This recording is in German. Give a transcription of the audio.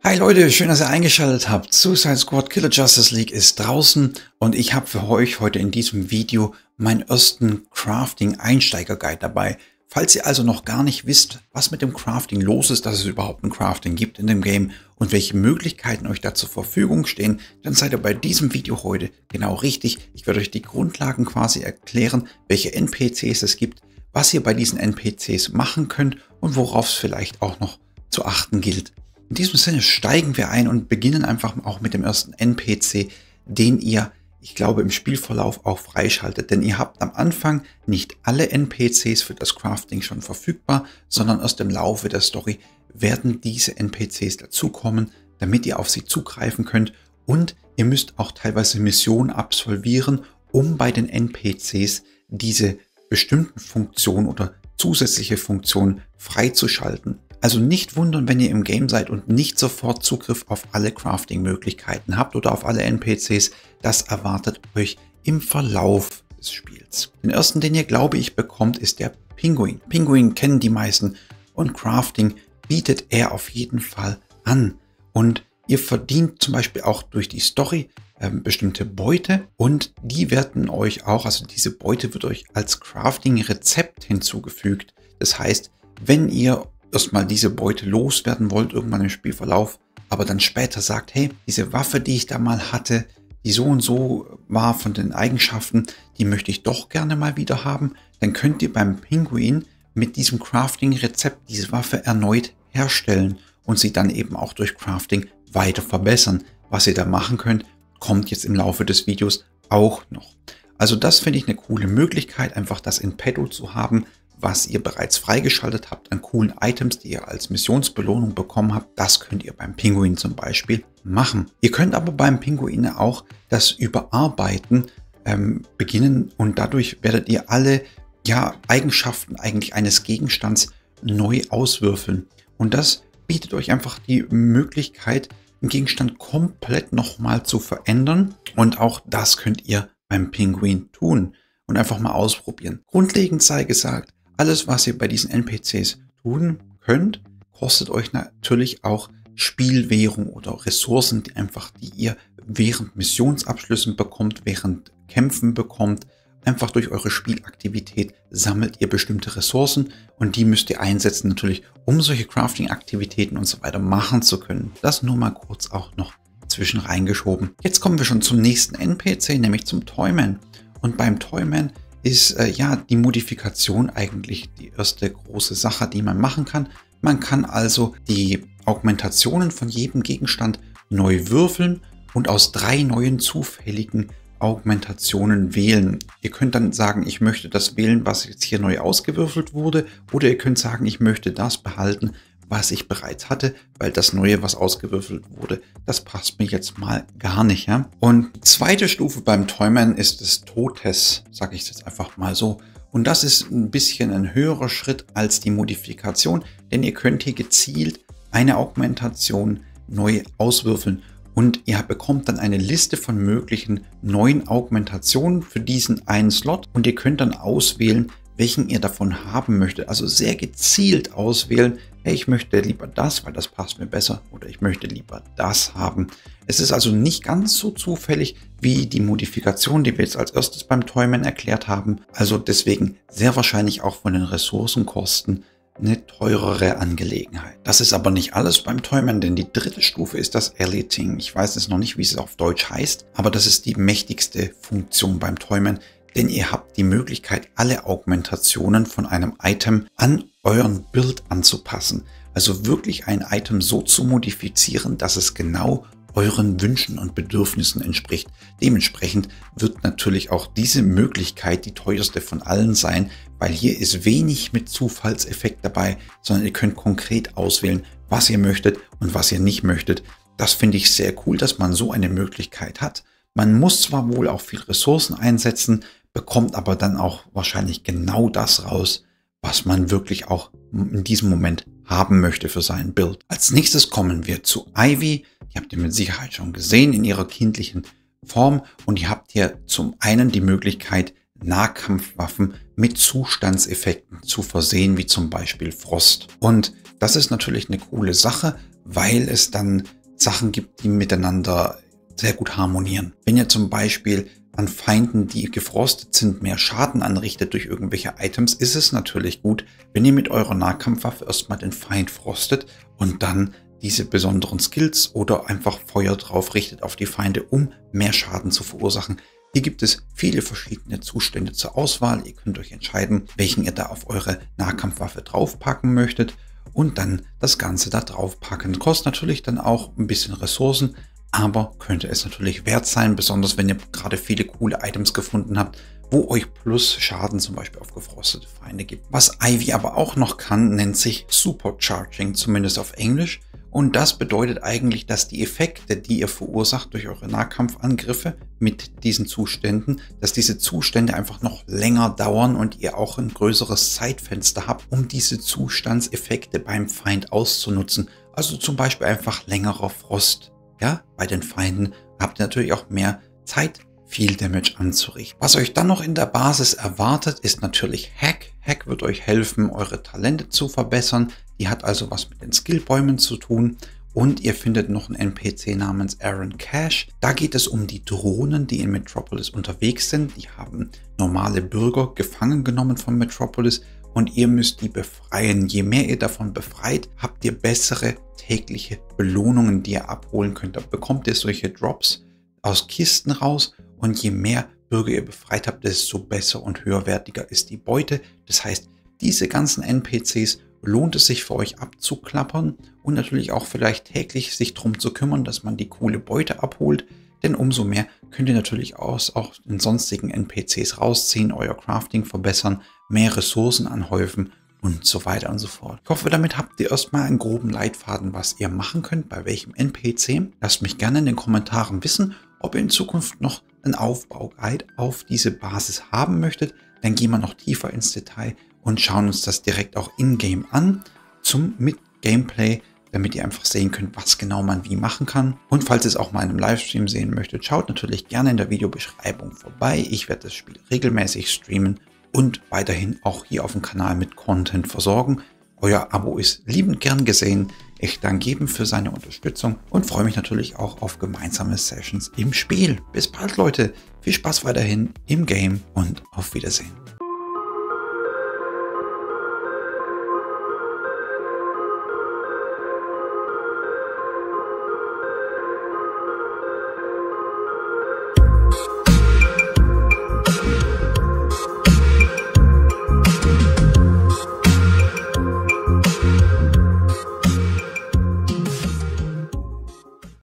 Hi Leute, schön, dass ihr eingeschaltet habt. Suicide Squad Killer Justice League ist draußen und ich habe für euch heute in diesem Video meinen ersten Crafting-Einsteiger-Guide dabei. Falls ihr also noch gar nicht wisst, was mit dem Crafting los ist, dass es überhaupt ein Crafting gibt in dem Game und welche Möglichkeiten euch da zur Verfügung stehen, dann seid ihr bei diesem Video heute genau richtig. Ich werde euch die Grundlagen quasi erklären, welche NPCs es gibt, was ihr bei diesen NPCs machen könnt und worauf es vielleicht auch noch zu achten gilt. In diesem Sinne steigen wir ein und beginnen einfach auch mit dem ersten NPC, den ihr, ich glaube, im Spielverlauf auch freischaltet. Denn ihr habt am Anfang nicht alle NPCs für das Crafting schon verfügbar, sondern erst im Laufe der Story werden diese NPCs dazukommen, damit ihr auf sie zugreifen könnt. Und ihr müsst auch teilweise Missionen absolvieren, um bei den NPCs diese bestimmten Funktionen oder zusätzliche Funktionen freizuschalten. Also nicht wundern, wenn ihr im Game seid und nicht sofort Zugriff auf alle Crafting-Möglichkeiten habt oder auf alle NPCs. Das erwartet euch im Verlauf des Spiels. Den ersten, den ihr, glaube ich, bekommt, ist der Pinguin. Pinguin kennen die meisten und Crafting bietet er auf jeden Fall an. Und ihr verdient zum Beispiel auch durch die Story bestimmte Beute und die werden euch auch, also diese Beute wird euch als Crafting-Rezept hinzugefügt. Das heißt, wenn ihr erstmal diese Beute loswerden wollt, irgendwann im Spielverlauf, aber dann später sagt, hey, diese Waffe, die ich da mal hatte, die so und so war von den Eigenschaften, die möchte ich doch gerne mal wieder haben, dann könnt ihr beim Pinguin mit diesem Crafting-Rezept diese Waffe erneut herstellen und sie dann eben auch durch Crafting weiter verbessern. Was ihr da machen könnt, kommt jetzt im Laufe des Videos auch noch. Also das finde ich eine coole Möglichkeit, einfach das in petto zu haben, was ihr bereits freigeschaltet habt an coolen Items, die ihr als Missionsbelohnung bekommen habt. Das könnt ihr beim Pinguin zum Beispiel machen. Ihr könnt aber beim Pinguin auch das Überarbeiten beginnen und dadurch werdet ihr alle Eigenschaften eigentlich eines Gegenstands neu auswürfeln. Und das bietet euch einfach die Möglichkeit, einen Gegenstand komplett nochmal zu verändern. Und auch das könnt ihr beim Pinguin tun und einfach mal ausprobieren. Grundlegend sei gesagt, alles, was ihr bei diesen NPCs tun könnt, kostet euch natürlich auch Spielwährung oder Ressourcen, die ihr während Missionsabschlüssen bekommt, während Kämpfen bekommt. Einfach durch eure Spielaktivität sammelt ihr bestimmte Ressourcen und die müsst ihr einsetzen natürlich, um solche Crafting-Aktivitäten und so weiter machen zu können. Das nur mal kurz auch noch zwischen reingeschoben. Jetzt kommen wir schon zum nächsten NPC, nämlich zum Toyman. Und beim Toyman ist die Modifikation eigentlich die erste große Sache, die man machen kann. Man kann also die Augmentationen von jedem Gegenstand neu würfeln und aus 3 neuen zufälligen Augmentationen wählen. Ihr könnt dann sagen, ich möchte das wählen, was jetzt hier neu ausgewürfelt wurde, oder ihr könnt sagen, ich möchte das behalten, was ich bereits hatte, weil das Neue, was ausgewürfelt wurde, das passt mir jetzt mal gar nicht. Ja? Und die zweite Stufe beim Toyman ist des Totes, sage ich jetzt einfach mal so. Und das ist ein bisschen ein höherer Schritt als die Modifikation, denn ihr könnt hier gezielt eine Augmentation neu auswürfeln. Und ihr bekommt dann eine Liste von möglichen neuen Augmentationen für diesen einen Slot und ihr könnt dann auswählen, welchen ihr davon haben möchtet. Also sehr gezielt auswählen, hey, ich möchte lieber das, weil das passt mir besser, oder ich möchte lieber das haben. Es ist also nicht ganz so zufällig wie die Modifikation, die wir jetzt als erstes beim Toyman erklärt haben. Also deswegen sehr wahrscheinlich auch von den Ressourcenkosten eine teurere Angelegenheit. Das ist aber nicht alles beim Toyman, denn die dritte Stufe ist das Eliting. Ich weiß jetzt noch nicht, wie es auf Deutsch heißt, aber das ist die mächtigste Funktion beim Toyman, denn ihr habt die Möglichkeit, alle Augmentationen von einem Item an euren Build anzupassen. Also wirklich ein Item so zu modifizieren, dass es genau euren Wünschen und Bedürfnissen entspricht. Dementsprechend wird natürlich auch diese Möglichkeit die teuerste von allen sein, weil hier ist wenig mit Zufallseffekt dabei, sondern ihr könnt konkret auswählen, was ihr möchtet und was ihr nicht möchtet. Das finde ich sehr cool, dass man so eine Möglichkeit hat. Man muss zwar wohl auch viel Ressourcen einsetzen, bekommt aber dann auch wahrscheinlich genau das raus, was man wirklich auch in diesem Moment haben möchte für sein Build. Als nächstes kommen wir zu Ivy. Die habt ihr mit Sicherheit schon gesehen in ihrer kindlichen Form und ihr habt hier zum einen die Möglichkeit, Nahkampfwaffen mit Zustandseffekten zu versehen, wie zum Beispiel Frost. Und das ist natürlich eine coole Sache, weil es dann Sachen gibt, die miteinander sehr gut harmonieren. Wenn ihr zum Beispiel an Feinden, die gefrostet sind, mehr Schaden anrichtet durch irgendwelche Items, ist es natürlich gut, wenn ihr mit eurer Nahkampfwaffe erstmal den Feind frostet und dann diese besonderen Skills oder einfach Feuer drauf richtet auf die Feinde, um mehr Schaden zu verursachen. Hier gibt es viele verschiedene Zustände zur Auswahl. Ihr könnt euch entscheiden, welchen ihr da auf eure Nahkampfwaffe draufpacken möchtet und dann das Ganze da draufpacken. Kostet natürlich dann auch ein bisschen Ressourcen, aber könnte es natürlich wert sein, besonders wenn ihr gerade viele coole Items gefunden habt, wo euch plus Schaden zum Beispiel auf gefrostete Feinde gibt. Was Ivy aber auch noch kann, nennt sich Supercharging, zumindest auf Englisch. Und das bedeutet eigentlich, dass die Effekte, die ihr verursacht durch eure Nahkampfangriffe mit diesen Zuständen, dass diese Zustände einfach noch länger dauern und ihr auch ein größeres Zeitfenster habt, um diese Zustandseffekte beim Feind auszunutzen. Also zum Beispiel einfach längerer Frost. Ja, bei den Feinden habt ihr natürlich auch mehr Zeit, viel Damage anzurichten. Was euch dann noch in der Basis erwartet, ist natürlich Hack. Hack wird euch helfen, eure Talente zu verbessern. Die hat also was mit den Skillbäumen zu tun. Und ihr findet noch einen NPC namens Aaron Cash. Da geht es um die Drohnen, die in Metropolis unterwegs sind. Die haben normale Bürger gefangen genommen von Metropolis und ihr müsst die befreien. Je mehr ihr davon befreit, habt ihr bessere tägliche Belohnungen, die ihr abholen könnt. Da bekommt ihr solche Drops aus Kisten raus und je mehr Bürger ihr befreit habt, desto besser und höherwertiger ist die Beute. Das heißt, diese ganzen NPCs lohnt es sich für euch abzuklappern und natürlich auch vielleicht täglich sich darum zu kümmern, dass man die coole Beute abholt. Denn umso mehr könnt ihr natürlich auch den sonstigen NPCs rausziehen, euer Crafting verbessern, mehr Ressourcen anhäufen und so weiter und so fort. Ich hoffe, damit habt ihr erstmal einen groben Leitfaden, was ihr machen könnt, bei welchem NPC. Lasst mich gerne in den Kommentaren wissen, ob ihr in Zukunft noch einen Aufbauguide auf diese Basis haben möchtet. Dann gehen wir noch tiefer ins Detail und schauen uns das direkt auch in-game an, mit Gameplay, damit ihr einfach sehen könnt, was genau man wie machen kann. Und falls ihr es auch mal in einem Livestream sehen möchtet, schaut natürlich gerne in der Videobeschreibung vorbei. Ich werde das Spiel regelmäßig streamen und weiterhin auch hier auf dem Kanal mit Content versorgen. Euer Abo ist liebend gern gesehen. Ich danke jedem für seine Unterstützung und freue mich natürlich auch auf gemeinsame Sessions im Spiel. Bis bald, Leute. Viel Spaß weiterhin im Game und auf Wiedersehen.